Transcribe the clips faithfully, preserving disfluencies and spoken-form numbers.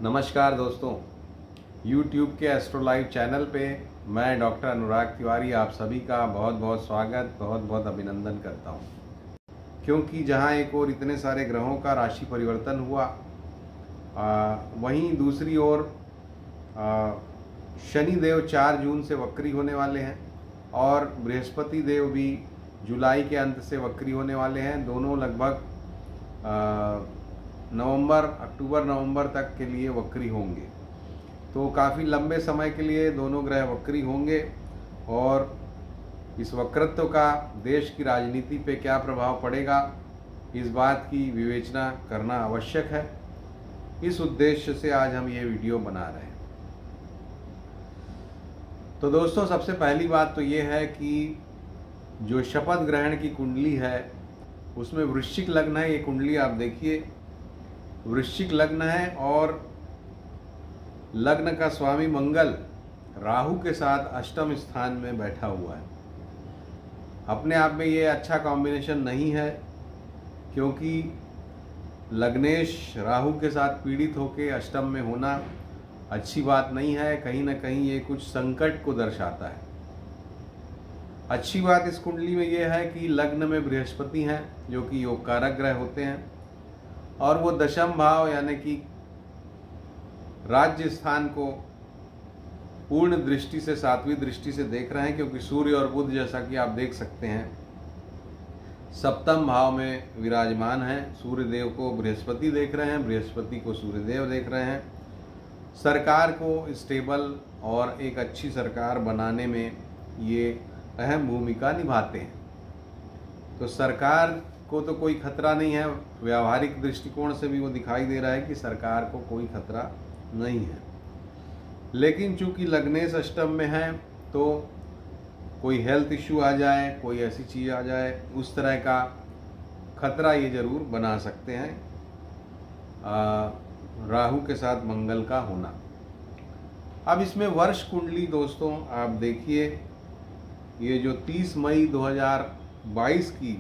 नमस्कार दोस्तों, YouTube के एस्ट्रो लाइव चैनल पे मैं डॉक्टर अनुराग तिवारी आप सभी का बहुत बहुत स्वागत, बहुत बहुत अभिनंदन करता हूँ। क्योंकि जहाँ एक ओर इतने सारे ग्रहों का राशि परिवर्तन हुआ, आ, वहीं दूसरी ओर शनि देव चार जून से वक्री होने वाले हैं और बृहस्पति देव भी जुलाई के अंत से वक्री होने वाले हैं। दोनों लगभग नवंबर अक्टूबर नवंबर तक के लिए वक्री होंगे, तो काफ़ी लंबे समय के लिए दोनों ग्रह वक्री होंगे और इस वक्रत्व का देश की राजनीति पे क्या प्रभाव पड़ेगा, इस बात की विवेचना करना आवश्यक है। इस उद्देश्य से आज हम ये वीडियो बना रहे हैं। तो दोस्तों, सबसे पहली बात तो ये है कि जो शपथ ग्रहण की कुंडली है उसमें वृश्चिक लग्न है। ये कुंडली आप देखिए, वृश्चिक लग्न है और लग्न का स्वामी मंगल राहु के साथ अष्टम स्थान में बैठा हुआ है। अपने आप में ये अच्छा कॉम्बिनेशन नहीं है, क्योंकि लग्नेश राहु के साथ पीड़ित होकर अष्टम में होना अच्छी बात नहीं है। कहीं ना कहीं ये कुछ संकट को दर्शाता है। अच्छी बात इस कुंडली में ये है कि लग्न में बृहस्पति हैं, जो कि योग कारक ग्रह होते हैं, और वो दशम भाव यानी कि राज्य स्थान को पूर्ण दृष्टि से, सातवीं दृष्टि से देख रहे हैं। क्योंकि सूर्य और बुध, जैसा कि आप देख सकते हैं, सप्तम भाव में विराजमान हैं। सूर्य देव को बृहस्पति देख रहे हैं, बृहस्पति को सूर्य देव देख रहे हैं। सरकार को स्टेबल और एक अच्छी सरकार बनाने में ये अहम भूमिका निभाते हैं। तो सरकार को तो कोई खतरा नहीं है, व्यावहारिक दृष्टिकोण से भी वो दिखाई दे रहा है कि सरकार को कोई खतरा नहीं है। लेकिन चूंकि लग्नेश अष्टम में है, तो कोई हेल्थ इश्यू आ जाए, कोई ऐसी चीज़ आ जाए, उस तरह का खतरा ये जरूर बना सकते हैं आ, राहु के साथ मंगल का होना। अब इसमें वर्ष कुंडली दोस्तों आप देखिए, ये जो तीस मई दो हज़ार बाईस की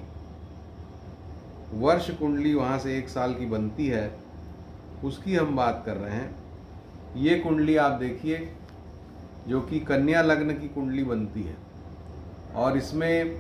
वर्ष कुंडली वहाँ से एक साल की बनती है, उसकी हम बात कर रहे हैं। ये कुंडली आप देखिए, जो कि कन्या लग्न की कुंडली बनती है, और इसमें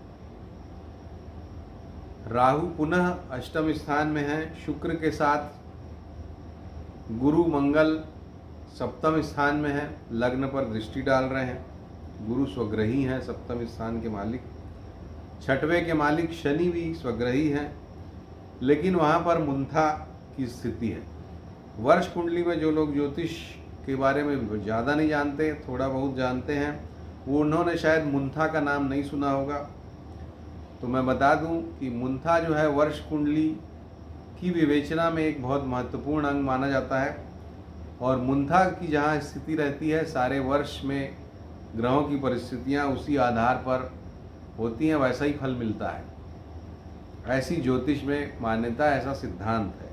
राहु पुनः अष्टम स्थान में है। शुक्र के साथ गुरु मंगल सप्तम स्थान में है, लग्न पर दृष्टि डाल रहे हैं। गुरु स्वग्रही हैं, सप्तम स्थान के मालिक। छठवें के मालिक शनि भी स्वग्रही हैं, लेकिन वहाँ पर मुंथा की स्थिति है। वर्ष कुंडली में जो लोग ज्योतिष के बारे में ज़्यादा नहीं जानते, थोड़ा बहुत जानते हैं, वो उन्होंने शायद मुंथा का नाम नहीं सुना होगा। तो मैं बता दूं कि मुंथा जो है वर्ष कुंडली की विवेचना में एक बहुत महत्वपूर्ण अंग माना जाता है। और मुंथा की जहाँ स्थिति रहती है, सारे वर्ष में ग्रहों की परिस्थितियाँ उसी आधार पर होती हैं, वैसा ही फल मिलता है। ऐसी ज्योतिष में मान्यता, ऐसा सिद्धांत है।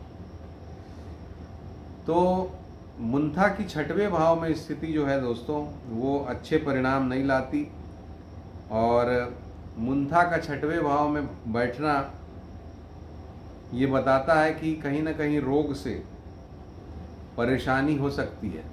तो मुंथा की छठवें भाव में स्थिति जो है दोस्तों, वो अच्छे परिणाम नहीं लाती। और मुंथा का छठवें भाव में बैठना ये बताता है कि कहीं ना कहीं रोग से परेशानी हो सकती है।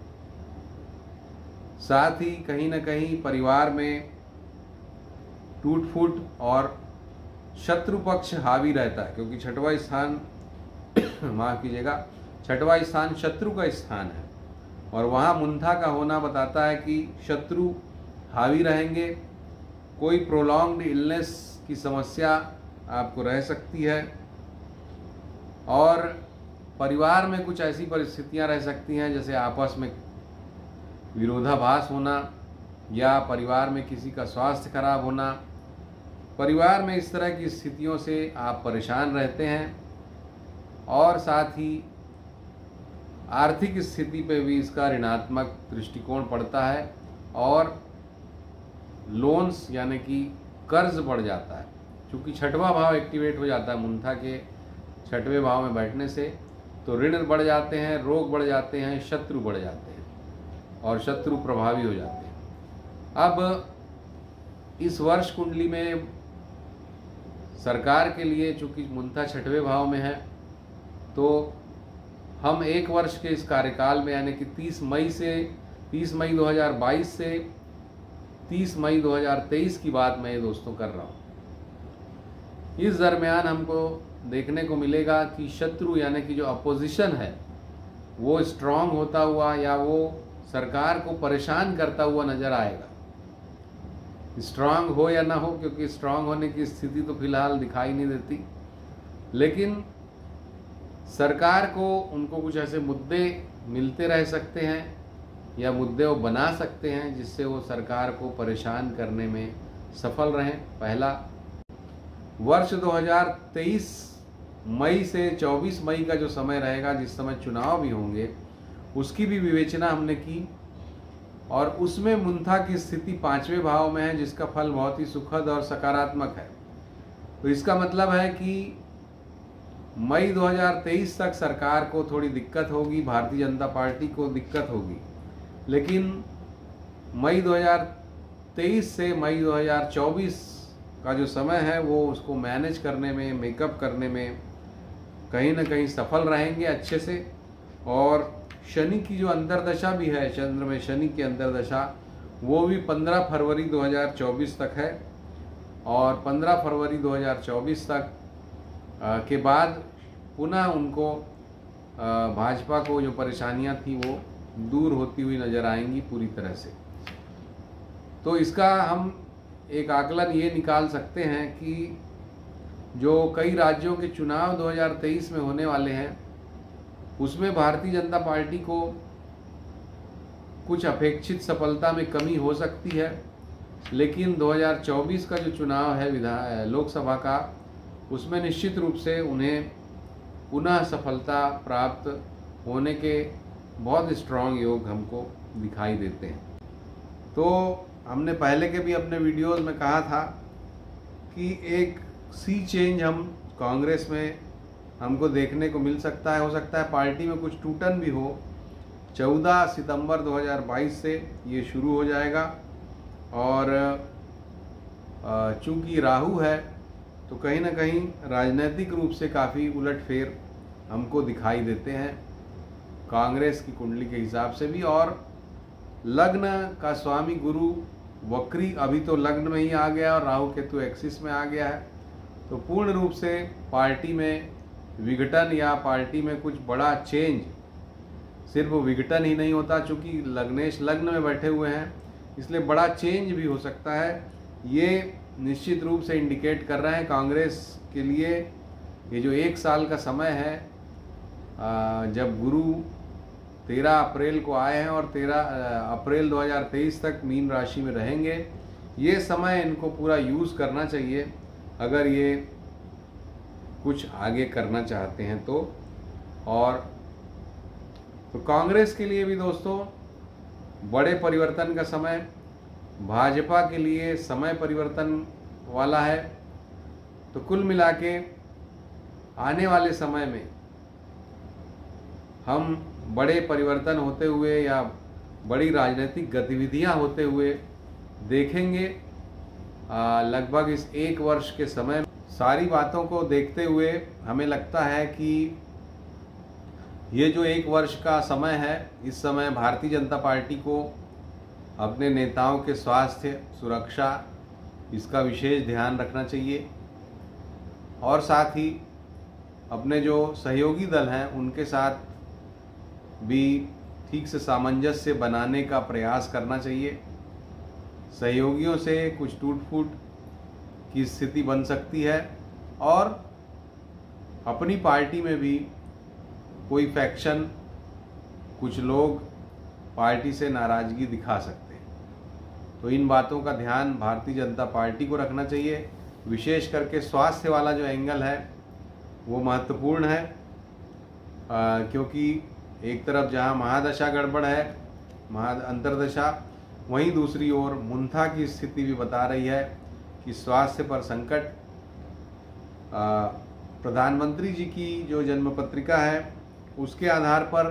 साथ ही कहीं ना कहीं परिवार में टूट फूट और शत्रु पक्ष हावी रहता है, क्योंकि छठवां स्थान माफ कीजिएगा छठवां स्थान शत्रु का स्थान है, और वहाँ मुंथा का होना बताता है कि शत्रु हावी रहेंगे। कोई प्रोलॉन्ग्ड इलनेस की समस्या आपको रह सकती है, और परिवार में कुछ ऐसी परिस्थितियाँ रह सकती हैं, जैसे आपस में विरोधाभास होना, या परिवार में किसी का स्वास्थ्य खराब होना। परिवार में इस तरह की स्थितियों से आप परेशान रहते हैं, और साथ ही आर्थिक स्थिति पे भी इसका ऋणात्मक दृष्टिकोण पड़ता है, और लोन्स यानी कि कर्ज बढ़ जाता है। क्योंकि छठवां भाव एक्टिवेट हो जाता है मुंथा के छठवें भाव में बैठने से, तो ऋण बढ़ जाते हैं, रोग बढ़ जाते हैं, शत्रु बढ़ जाते हैं, और शत्रु प्रभावी हो जाते हैं। अब इस वर्ष कुंडली में सरकार के लिए चूंकि मुंथा छठवें भाव में है, तो हम एक वर्ष के इस कार्यकाल में यानी कि तीस मई से तीस मई दो हज़ार बाईस से तीस मई दो हज़ार तेईस की बात मैं दोस्तों कर रहा हूँ। इस दरमियान हमको देखने को मिलेगा कि शत्रु यानी कि जो अपोजिशन है वो स्ट्रांग होता हुआ या वो सरकार को परेशान करता हुआ नजर आएगा। स्ट्रांग हो या ना हो, क्योंकि स्ट्रांग होने की स्थिति तो फिलहाल दिखाई नहीं देती, लेकिन सरकार को उनको कुछ ऐसे मुद्दे मिलते रह सकते हैं या मुद्दे वो बना सकते हैं जिससे वो सरकार को परेशान करने में सफल रहें। पहला, वर्ष दो हज़ार तेईस मई से चौबीस मई का जो समय रहेगा, जिस समय चुनाव भी होंगे, उसकी भी विवेचना हमने की और उसमें मुंथा की स्थिति पांचवें भाव में है, जिसका फल बहुत ही सुखद और सकारात्मक है। तो इसका मतलब है कि मई दो हज़ार तेईस तक सरकार को थोड़ी दिक्कत होगी, भारतीय जनता पार्टी को दिक्कत होगी, लेकिन मई दो हज़ार तेईस से मई दो हज़ार चौबीस का जो समय है वो उसको मैनेज करने में, मेकअप करने में कहीं ना कहीं सफल रहेंगे अच्छे से। और शनि की जो अंतर्दशा भी है, चंद्र में शनि की अंतर्दशा, वो भी पंद्रह फरवरी दो हज़ार चौबीस तक है और पंद्रह फरवरी दो हज़ार चौबीस तक के बाद पुनः उनको भाजपा को जो परेशानियां थी वो दूर होती हुई नजर आएंगी पूरी तरह से। तो इसका हम एक आकलन ये निकाल सकते हैं कि जो कई राज्यों के चुनाव दो हज़ार तेईस में होने वाले हैं उसमें भारतीय जनता पार्टी को कुछ अपेक्षित सफलता में कमी हो सकती है, लेकिन दो हज़ार चौबीस का जो चुनाव है विधान लोकसभा का, उसमें निश्चित रूप से उन्हें पुनः सफलता प्राप्त होने के बहुत स्ट्रॉन्ग योग हमको दिखाई देते हैं। तो हमने पहले के भी अपने वीडियोस में कहा था कि एक सी चेंज हम कांग्रेस में हमको देखने को मिल सकता है। हो सकता है पार्टी में कुछ टूटन भी हो। चौदह सितंबर दो हज़ार बाईस से ये शुरू हो जाएगा और चूंकि राहु है तो कहीं ना कहीं राजनीतिक रूप से काफ़ी उलटफेर हमको दिखाई देते हैं कांग्रेस की कुंडली के हिसाब से भी। और लग्न का स्वामी गुरु वक्री अभी तो लग्न में ही आ गया और राहु केतु एक्सिस में आ गया है, तो पूर्ण रूप से पार्टी में विघटन या पार्टी में कुछ बड़ा चेंज, सिर्फ विघटन ही नहीं होता, चूंकि लग्नेश लग्न में बैठे हुए हैं इसलिए बड़ा चेंज भी हो सकता है। ये निश्चित रूप से इंडिकेट कर रहे हैं कांग्रेस के लिए ये जो एक साल का समय है, जब गुरु तेरह अप्रैल को आए हैं और तेरह अप्रैल दो हज़ार तेईस तक मीन राशि में रहेंगे, ये समय इनको पूरा यूज़ करना चाहिए अगर ये कुछ आगे करना चाहते हैं तो। और तो कांग्रेस के लिए भी दोस्तों बड़े परिवर्तन का समय, भाजपा के लिए समय परिवर्तन वाला है। तो कुल मिला के आने वाले समय में हम बड़े परिवर्तन होते हुए या बड़ी राजनीतिक गतिविधियां होते हुए देखेंगे। लगभग इस एक वर्ष के समय सारी बातों को देखते हुए हमें लगता है कि ये जो एक वर्ष का समय है, इस समय भारतीय जनता पार्टी को अपने नेताओं के स्वास्थ्य, सुरक्षा, इसका विशेष ध्यान रखना चाहिए और साथ ही अपने जो सहयोगी दल हैं उनके साथ भी ठीक से सामंजस्य बनाने का प्रयास करना चाहिए। सहयोगियों से कुछ टूट फूट की स्थिति बन सकती है और अपनी पार्टी में भी कोई फैक्शन, कुछ लोग पार्टी से नाराजगी दिखा सकते हैं। तो इन बातों का ध्यान भारतीय जनता पार्टी को रखना चाहिए। विशेष करके स्वास्थ्य वाला जो एंगल है वो महत्वपूर्ण है, आ, क्योंकि एक तरफ जहां महादशा गड़बड़ है, महा अंतर्दशा, वहीं दूसरी ओर मुंथा की स्थिति भी बता रही है कि स्वास्थ्य पर संकट। प्रधानमंत्री जी की जो जन्म पत्रिका है उसके आधार पर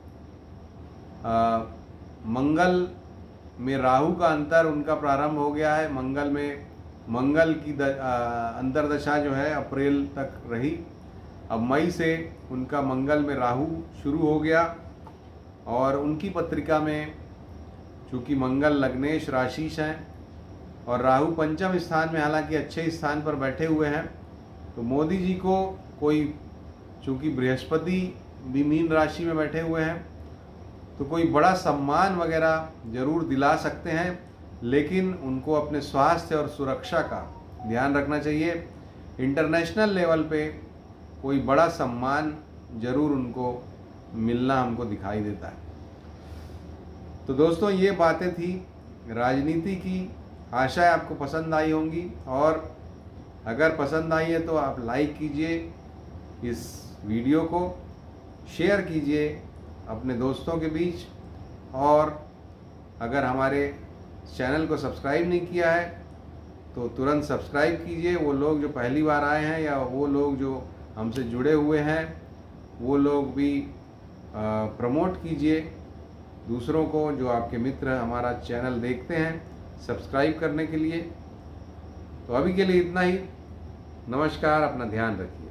आ, मंगल में राहु का अंतर उनका प्रारंभ हो गया है। मंगल में मंगल की अंतर्दशा जो है अप्रैल तक रही। अब मई से उनका मंगल में राहु शुरू हो गया और उनकी पत्रिका में चूँकि मंगल लग्नेश राशिश हैं और राहु पंचम स्थान में हालांकि अच्छे स्थान पर बैठे हुए हैं, तो मोदी जी को कोई, चूँकि बृहस्पति भी मीन राशि में बैठे हुए हैं, तो कोई बड़ा सम्मान वगैरह जरूर दिला सकते हैं, लेकिन उनको अपने स्वास्थ्य और सुरक्षा का ध्यान रखना चाहिए। इंटरनेशनल लेवल पे कोई बड़ा सम्मान जरूर उनको मिलना हमको दिखाई देता है। तो दोस्तों, ये बातें थी राजनीति की। आशा है आपको पसंद आई होंगी, और अगर पसंद आई है तो आप लाइक कीजिए इस वीडियो को, शेयर कीजिए अपने दोस्तों के बीच, और अगर हमारे चैनल को सब्सक्राइब नहीं किया है तो तुरंत सब्सक्राइब कीजिए। वो लोग जो पहली बार आए हैं या वो लोग जो हमसे जुड़े हुए हैं, वो लोग भी प्रमोट कीजिए दूसरों को, जो आपके मित्र हमारा चैनल देखते हैं, सब्सक्राइब करने के लिए। तो अभी के लिए इतना ही। नमस्कार, अपना ध्यान रखिए।